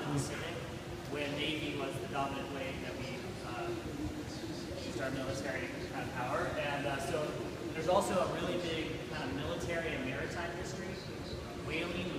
Pacific, when Navy was the dominant way that we used our military kind of power. And so there's also a really big kind of military and maritime history. Whaling